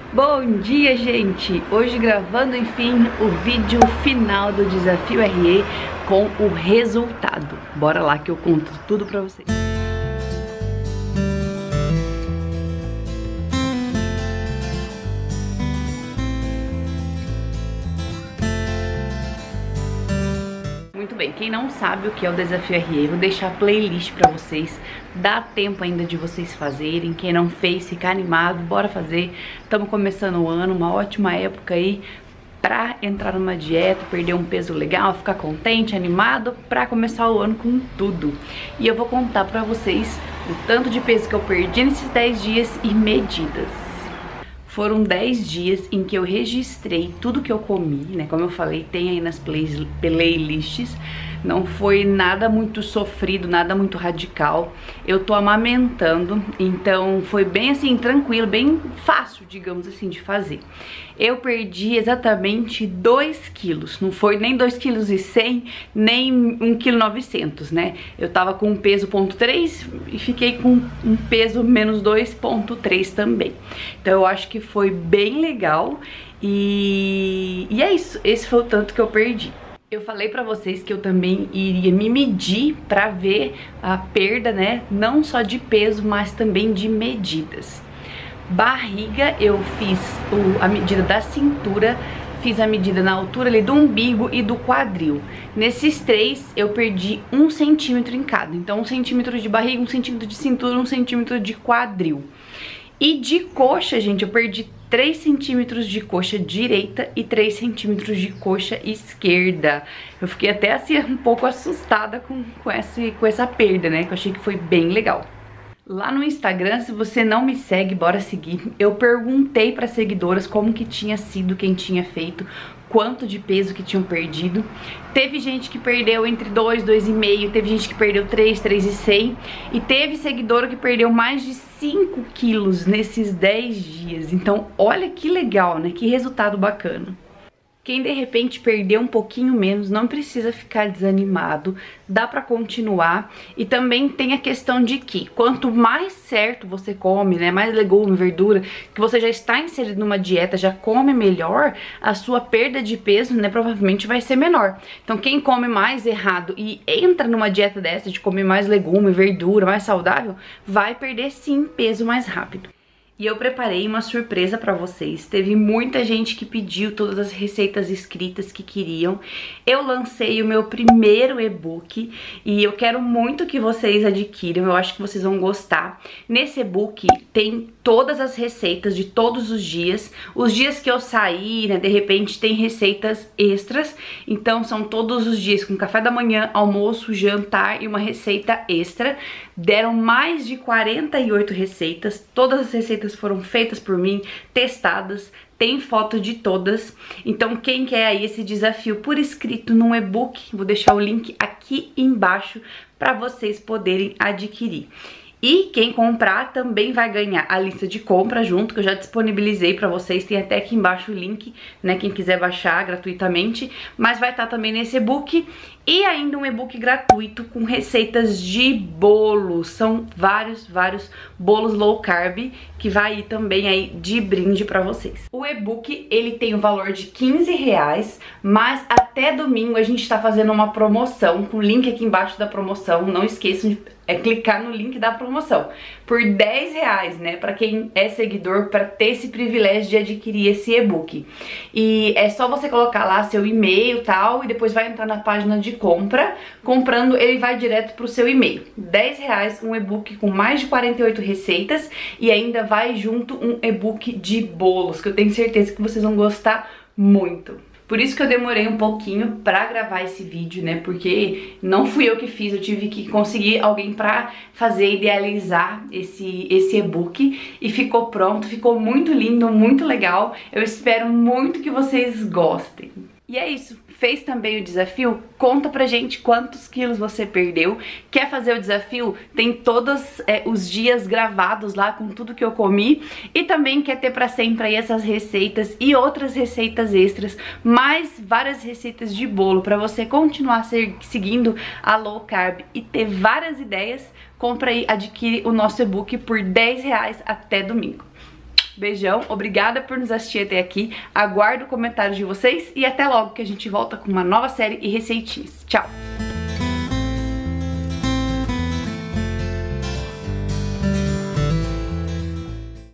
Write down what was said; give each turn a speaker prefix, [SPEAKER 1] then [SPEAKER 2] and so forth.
[SPEAKER 1] Bom dia, gente! Hoje gravando, enfim, o vídeo final do Desafio RE com o resultado. Bora lá que eu conto tudo pra vocês. Muito bem, quem não sabe o que é o Desafio RE, vou deixar a playlist pra vocês. Dá tempo ainda de vocês fazerem. Quem não fez, ficar animado, bora fazer. Estamos começando o ano, uma ótima época aí pra entrar numa dieta, perder um peso legal, ficar contente, animado pra começar o ano com tudo. E eu vou contar pra vocês o tanto de peso que eu perdi nesses 10 dias e medidas. Foram 10 dias em que eu registrei tudo que eu comi, né? Como eu falei, tem aí nas playlists. Não foi nada muito sofrido, nada muito radical. Eu tô amamentando, então foi bem assim, tranquilo, bem fácil, digamos assim, de fazer. Eu perdi exatamente 2 quilos, não foi nem 2,1 kg, nem 1,9 kg, né? Eu tava com um peso 0,3 e fiquei com um peso menos 2,3 também. Então eu acho que foi bem legal e é isso, esse foi o tanto que eu perdi. Eu falei pra vocês que eu também iria me medir pra ver a perda, né? Não só de peso, mas também de medidas. Barriga, eu fiz a medida da cintura, fiz a medida na altura ali do umbigo e do quadril. Nesses três, eu perdi 1 centímetro em cada. Então, 1 centímetro de barriga, 1 centímetro de cintura, 1 centímetro de quadril. E de coxa, gente, eu perdi 3 centímetros de coxa direita e 3 centímetros de coxa esquerda. Eu fiquei até assim um pouco assustada com essa perda, né? Que eu achei que foi bem legal. Lá no Instagram, se você não me segue, bora seguir. Eu perguntei para seguidoras como que tinha sido, quem tinha feito, quanto de peso que tinham perdido. Teve gente que perdeu entre 2, 2,5, teve gente que perdeu 3, 3,100 e teve seguidora que perdeu mais de 5 quilos nesses 10 dias. Então, olha que legal, né? Que resultado bacana. Quem de repente perdeu um pouquinho menos, não precisa ficar desanimado, dá pra continuar. E também tem a questão de que quanto mais certo você come, né, mais legume, verdura, que você já está inserido numa dieta, já come melhor, a sua perda de peso, né, provavelmente vai ser menor. Então quem come mais errado e entra numa dieta dessa de comer mais legume, verdura, mais saudável, vai perder sim peso mais rápido. E eu preparei uma surpresa pra vocês. Teve muita gente que pediu todas as receitas escritas que queriam. Eu lancei o meu primeiro e-book e eu quero muito que vocês adquiram. Eu acho que vocês vão gostar. Nesse e-book tem todas as receitas de todos os dias. Os dias que eu sair, né, de repente tem receitas extras. Então são todos os dias com café da manhã, almoço, jantar e uma receita extra. Deram mais de 48 receitas. Todas as receitas foram feitas por mim, testadas, tem foto de todas. Então quem quer aí esse desafio por escrito num e-book, vou deixar o link aqui embaixo para vocês poderem adquirir. E quem comprar também vai ganhar a lista de compra junto, que eu já disponibilizei pra vocês, tem até aqui embaixo o link, né, quem quiser baixar gratuitamente, mas vai estar também nesse e-book e ainda um e-book gratuito com receitas de bolos, são vários bolos low carb que vai ir também aí de brinde pra vocês. O e-book, ele tem o valor de R$15, mas até domingo a gente tá fazendo uma promoção, com o link aqui embaixo da promoção, não esqueçam de clicar no link da promoção, por R$10, né, pra quem é seguidor, pra ter esse privilégio de adquirir esse e-book. E é só você colocar lá seu e-mail e tal, e depois vai entrar na página de compra, comprando ele vai direto pro seu e-mail. R$10, um e-book com mais de 48 receitas e ainda vai junto um e-book de bolos, que eu tenho certeza que vocês vão gostar muito. Por isso que eu demorei um pouquinho pra gravar esse vídeo, né, porque não fui eu que fiz, eu tive que conseguir alguém pra fazer, idealizar esse e-book e ficou pronto, ficou muito lindo, muito legal. Eu espero muito que vocês gostem. E é isso, fez também o desafio? Conta pra gente quantos quilos você perdeu. Quer fazer o desafio? Tem todos os dias gravados lá com tudo que eu comi. E também quer ter pra sempre aí essas receitas e outras receitas extras, mais várias receitas de bolo pra você continuar seguindo a low carb e ter várias ideias. Compra aí, adquire o nosso e-book por R$10 até domingo. Beijão, obrigada por nos assistir até aqui. Aguardo comentários de vocês e até logo que a gente volta com uma nova série e receitinhas. Tchau!